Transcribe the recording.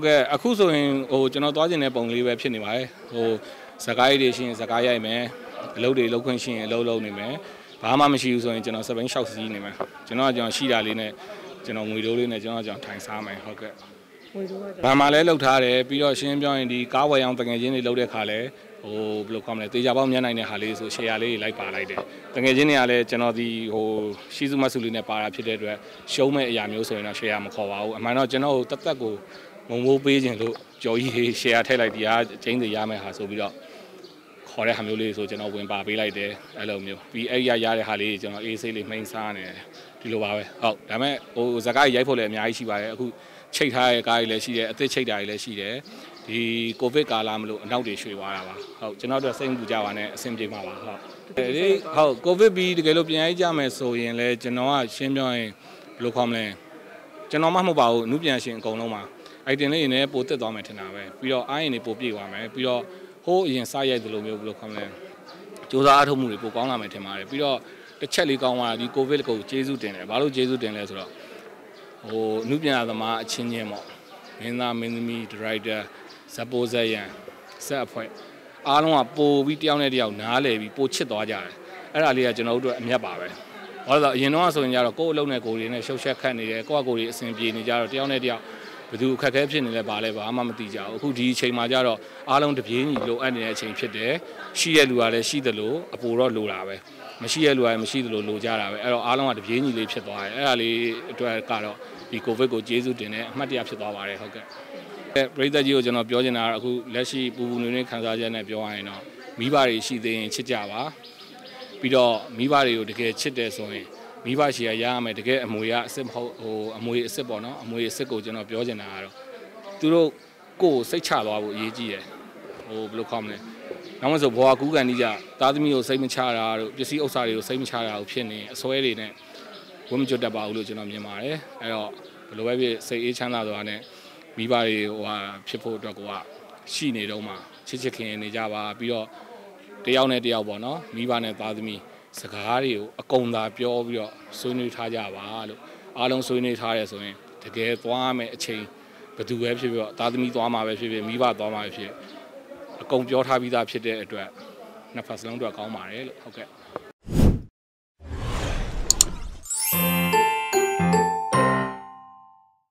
Okay, aku so inကျွန်တော်သွားခြင်းတဲ့ပုံလေးပဲဖြစ်နေပါတယ်စကားရည်တွေရှိရင်စကားရိုက်မယ်အလုပ်တွေလုပ်ခွင့်ရှိရင်အလုပ်လုပ်နေမယ်ဘာမှမရှိဘူးဆိုရင်ကျွန်တော်စပိန်ရှောက်စီးနေမယ်ကျွန်တော်ရှိတာလေးနဲ့ကျွန်တော်ငွေတိုးလေးနဲ့ကျွန်တော်ထိုင်စားမယ်ဟုတ်ကဲ့ဘာမှလည်းလုပ်ထားတယ်ပြီးတော့ရှင်းပြောရင်ဒီကားဝယ်အောင်တကယ်ချင်းတွေလုပ်တဲ့ခါလဲဘယ်လိုခေါ်မလဲတေချာပေါင်းမြတ်နိုင်တဲ့ဟာလေးဆို share လေးလိုက်ပါလိုက်တယ်တကယ်ချင်းတွေကလည်းကျွန်တော်ဒီရှိစုမဆုလေးနဲ့ပါတာဖြစ်တဲ့အတွက်ရှုံးမဲ့အရာမျိုးဆိုရင်တော့ share မခေါ်ပါဘူးအမှန်တော့ကျွန်တော်တသက်ကိုမုံမိုးပေးခြင်းလို့ကြော်ကြီး share ထည့်လိုက်ဒီအားကျင်းတွေရမယ်ဟာဆိုပြီးတော့ခေါ်တဲ့ဟာမျိုးလေးဆိုကျွန်တော်ဝင်ပါပေးလိုက်တယ်အဲ့လိုမျိုးပြီးအဲ့ရတဲ့ဟာလေးကျွန်တော်အေးဆေးလေးမှိန်းစားနေတယ်ဒီလိုပါပဲဟုတ်ဒါပေမဲ့ဇကားရိုက်ဖို့လည်းအများကြီးရှိပါတယ်အခုချိတ်ထားတဲ့ကားတွေလည်းရှိတယ်အသစ်ချိတ်တာတွေလည်းရှိတယ်ဒီကိုဗစ်ကာလမလို့အနောက်တွေရွှေ့သွားတာပါဟုတ်ကျွန်တော်တို့စိတ်မပူကြပါနဲ့အဆင်ပြေမှာပါဟုတ်ကိုဗစ်ပြီးတကယ်လို့ပြန်ရေးကြမယ်ဆိုရင်လည်းကျွန်တော်ကရှင်းပြောရင်ဘယ်လိုခေါ်မလဲကျွန်တော်မှမဟုတ်ပါဘူးအမှုပြန်ရှင်အကုန်လုံးပါအိုက်တင်လေးတွေနဲ့ပိုတက်သွားမယ်ထင်တာပဲပြီးတော့အားရင်တွေပိုပြည့်သွားမယ်ပြီးတော့ဟိုးအရင်စရိုက်သလိုမျိုးဘယ်လိုခေါ်မလဲစူးစမ်းအားထုတ်မှုတွေပိုကောင်းလာမယ်ထင်ပါတယ်ပြီးတော့တစ်ချက်လေးကောင်းသွားတာဒီကိုဗစ်ကိုကျေးဇူးတင်တယ်ဘာလို့ကျေးဇူးတင်လဲဆိုတော့အမှုပြန်သမားအချင်းချင်းပေါ့မင်းသားမင်းသမီးဒါရိုက်တာဇပိုးဇက်ရန်ဆက်အဖွဲ့အားလုံးကပိုပြီးတယောက်နဲ့တယောက်နားလည်ပြီးပိုချစ်သွားကြတယ်အဲ့ဒါလေးကကျွန်တော်တို့အတွက်အမြတ်ပါပဲဘာလို့လဲဆိုတော့အရင်တော့ဆိုရင်ကြတော့ကိုယ့်အလုပ်နဲ့ကိုယ်တွေနဲ့ရှုပ်ရှက်ခတ်နေတယ်ကိုယ့်အကိုယ်တွေအဆင်ပြေနေကြတော့တယောက်နဲ့တယောက်ဘယ်သူအခက်အခဲဖြစ်နေလဲဘာလဲဘာမှမသိကြဘူးအခုဒီအချိန်မှာကြတော့အားလုံးတပြေးညီလိုအပ်နေတဲ့အချိန်ဖြစ်တယ်ရှိရလူကလည်းရှိသလိုအပူတော့လိုတာပဲမရှိရလူကလည်းမရှိသလိုလိုကြတာပဲအဲ့တော့အားလုံးကတပြေးညီလေးဖြစ်သွားတယ်အဲ့ဒါလေးအတွက်ကတော့ဒီကိုဗစ်ကိုကျေးဇူးတင်တယ်အမှတ်တရဖြစ်သွားပါတယ်ဟုတ်ကဲ့ပရိသတ်ကြီးကိုကျွန်တော်ပြောချင်တာကအခုလက်ရှိပူပူနွေးနွေးခံစားချက်နဲ့ပြောရရင်တော့မိဘတွေရှိသေးရင်ချစ်ကြပါပြီးတော့မိဘတွေကိုတကယ်ချစ်တယ်ဆိုရင်မိဘရှိရရမယ်တကယ်အမွေကအစ်စ်မဟုတ်အမွေအစ်စ်ပေါ့နော်အမွေအစ်စ်ကိုကျွန်တော်ပြောချင်တာကတော့သူတို့ကိုယ်စိတ်ချသွားဖို့အရေးကြီးတယ်ဘယ်လိုခေါ်မလဲနောက်မှဆိုဘွားကူးကန်ကြီးကြသားသမီးကိုစိတ်မချတာတို့ပစ္စည်းဥစ္စာတွေကိုစိတ်မချတာကိုဖြစ်နေအစွဲတွေနဲ့ဝမ်းမကြွတတ်ပါဘူးလို့ကျွန်တော်မြင်ပါတယ်အဲ့တော့ဘယ်လိုပဲဖြစ်စိတ်အေးချမ်းသာသွားနဲ့မိဘတွေဖြစ်ဖို့အတွက်ကိုရှိနေတော့မှချစ်ချစ်ခင်နေကြပါပြီးတော့တယောက်နဲ့တယောက်ပေါ့နော်မိဘနဲ့သားသမီးစကားတွေကိုအကုန်သာပြောပြီးတော့ဆွေးနွေးထားကြပါလို့အားလုံးဆွေးနွေးထားရဆိုရင်တကယ်သွားမယ်အချိန်ဘယ်သူပဲဖြစ်ပြီးတော့သားသမီးသွားမှာပဲဖြစ်ဖြစ်မိဘသွားမှာပဲဖြစ်အကုန်ပြောထားပြီးသားဖြစ်တဲ့အတွက်နှစ်ဖက်စလုံးတော့ကောင်းပါတယ်လို့ဟုတ်ကဲ့